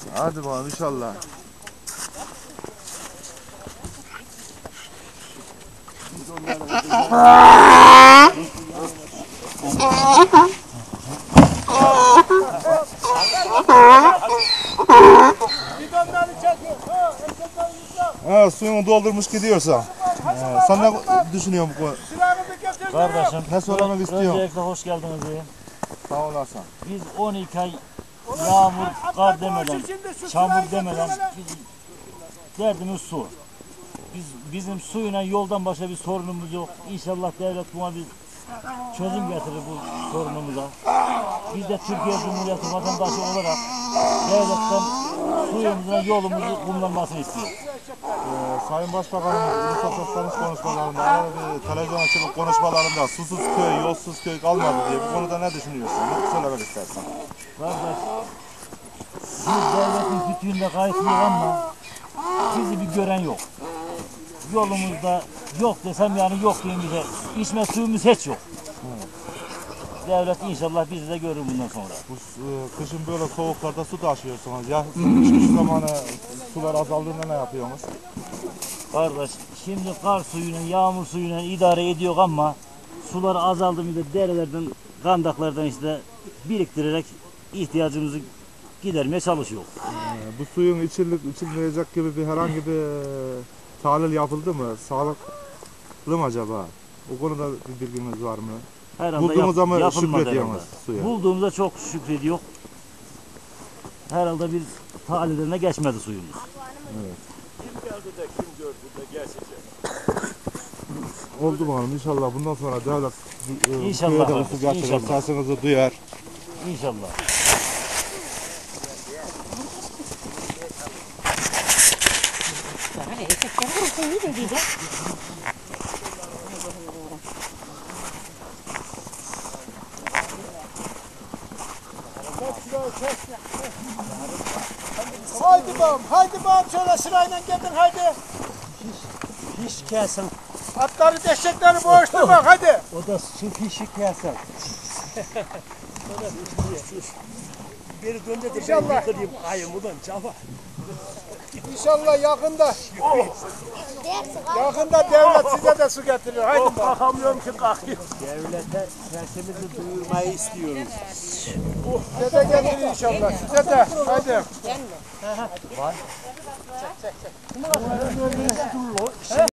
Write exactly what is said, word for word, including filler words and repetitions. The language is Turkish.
Hadi bakalım inşallah. Ha, suyunu doldurmuş gidiyorsa. Ee, sen ne düşünüyorsun bu konu? Kardeşim, Ne söylemek istiyorsun? öncelikle hoş geldiniz diyeyim. Sağ olasın. Biz on iki ay yağmur, kar demeden, çamur demeden bizim derdimiz su. Biz bizim suyuna yoldan başka bir sorunumuz yok. İnşallah devlet buna bir çözüm getirir bu sorunumuza. Biz de Türkiye Cumhuriyeti vatandaşı olarak devletten suyumuzun yolumuzu kullanmasını istiyoruz. Ee, Sayın Başbakanımız ulusal toplantı konuşmalarında, arada bir televizyon açılıp konuşmalarında susuz köy, yolsuz köy kalmadı diye bu konuda ne düşünüyorsun? Ne söylemek istersen? Kardeş, biz devletin kütüğünde kayıtlıyız ama bizi bir gören yok. Yolumuzda yok desem yani yok diyeyim bize. İçme suyumuz hiç yok. Devlet inşallah bizi de görür bundan sonra. Bu e, kışın böyle soğuklarda su taşıyorsunuz. Ya kış zamanı sular azaldığında ne yapıyorsunuz? Kardeş, şimdi kar suyuyla, yağmur suyuyla idare ediyor ama sular azaldığında derelerden, kandaklardan işte biriktirerek ihtiyacımızı gidermeye çalışıyor. Ee, bu suyun içilik, içilmeyecek gibi bir herhangi bir e, tahlil yapıldı mı? Sağlıklı mı acaba? O konuda bir bilginiz var mı? Herhalde Bulduğumuzda yap, mı yapılmadı şükrediyorsunuz herhalde. suya? Bulduğumuzda çok şükrediyor. Herhalde bir tahlillerine geçmedi suyumuz. Evet. Kim geldi de kim gördü de geçecek. Oldu bakalım inşallah bundan sonra devlet e, İnşallah köye de kardeş, su getirir, inşallah. sesinizi duyar. İnşallah. Haydi babam, haydi babam şöyle sırayla gelin haydi. Fiş kesin. Atları deşekleri boğuşturmak haydi. O da su fişi kesin. Biri dönde de İnşallah. ben yıkılayım ayımıdan cava. İnşallah yakında. Yakında devlet size de su getirir. Haydi babam. Kalkamıyorum ki kalkıyorum. Devlete sesimizi duyurmayı istiyoruz. Size de getirir inşallah. Size de. Haydi. Var.